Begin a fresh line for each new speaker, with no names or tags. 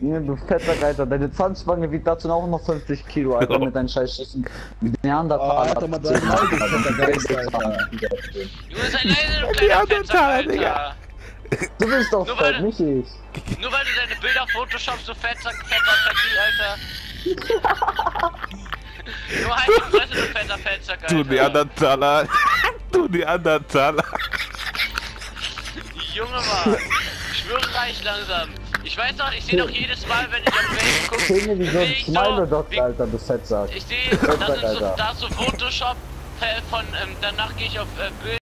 Ja, du Fettsack, Alter. Deine Zahnstange wiegt dazu auch noch 50 Kilo, Alter, mit deinen scheißschüssen. Neandertaler.
Alter, man, dein Maul, du fetter Geist, Alter.
Junge, sei leise, du kleiner Fettsack, Alter.
Du bist doch
Nur
fett,
weil-
nicht ich.
Nur weil du deine Bilder photoshopst, du Fettsack, fetter Fetти, Alter. Nur halt die Fresse, du fetter Fettsack, Alter.
Du Neandertaler. Du Neandertaler.
Junge, Mann. Ich schwöre reich langsam. Ich weiß doch, ich sehe doch jedes Mal, wenn ich auf Facebook gucke,
Filme wie so ein Smile-Doc, Alter, du Fettsack.
ich sehe, das ist so,
Alter.
da ist so Photoshop von, danach gehe ich auf Bild.